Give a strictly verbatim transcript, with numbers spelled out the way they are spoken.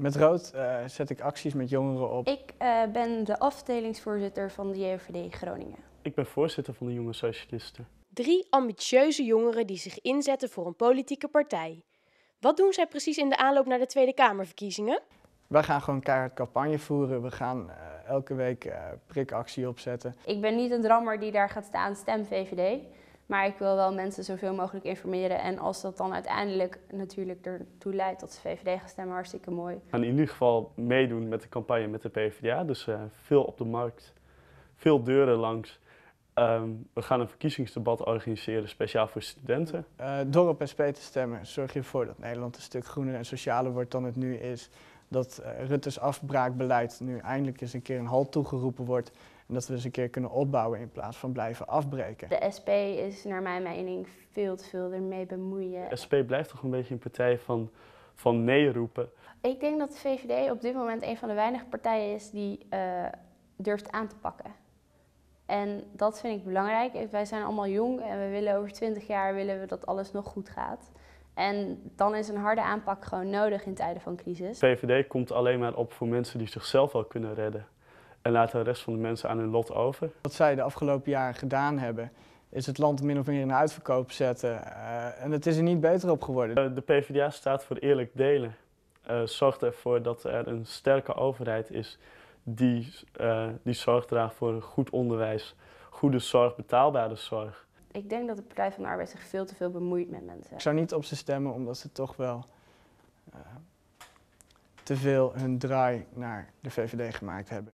Met Rood uh, zet ik acties met jongeren op. Ik uh, ben de afdelingsvoorzitter van de J V D Groningen. Ik ben voorzitter van de Jonge Socialisten. Drie ambitieuze jongeren die zich inzetten voor een politieke partij. Wat doen zij precies in de aanloop naar de Tweede Kamerverkiezingen? Wij gaan gewoon keihard campagne voeren. We gaan uh, elke week uh, prikactie opzetten. Ik ben niet een drammer die daar gaat staan, stem V V D. Maar ik wil wel mensen zoveel mogelijk informeren. En als dat dan uiteindelijk natuurlijk ertoe leidt dat ze V V D gaan stemmen, hartstikke mooi. We gaan in ieder geval meedoen met de campagne met de PvdA. Dus uh, veel op de markt, veel deuren langs. Um, we gaan een verkiezingsdebat organiseren, speciaal voor studenten. Uh, door op S P te stemmen zorg je ervoor dat Nederland een stuk groener en socialer wordt dan het nu is. Dat uh, Rutte's afbraakbeleid nu eindelijk eens een keer een halt toegeroepen wordt. En dat we eens een keer kunnen opbouwen in plaats van blijven afbreken. De S P is naar mijn mening veel te veel ermee bemoeien. De S P blijft toch een beetje een partij van, van nee roepen. Ik denk dat de V V D op dit moment een van de weinige partijen is die uh, durft aan te pakken. En dat vind ik belangrijk. Wij zijn allemaal jong en we willen over twintig jaar willen we dat alles nog goed gaat. En dan is een harde aanpak gewoon nodig in tijden van crisis. De V V D komt alleen maar op voor mensen die zichzelf wel kunnen redden. En laat de rest van de mensen aan hun lot over. Wat zij de afgelopen jaren gedaan hebben, is het land min of meer in de uitverkoop zetten. Uh, en het is er niet beter op geworden. De PvdA staat voor eerlijk delen. Uh, zorgt ervoor dat er een sterke overheid is die, uh, die zorg draagt voor een goed onderwijs, goede zorg, betaalbare zorg. Ik denk dat de Partij van de Arbeid zich veel te veel bemoeit met mensen. Ik zou niet op ze stemmen omdat ze toch wel uh, te veel hun draai naar de V V D gemaakt hebben.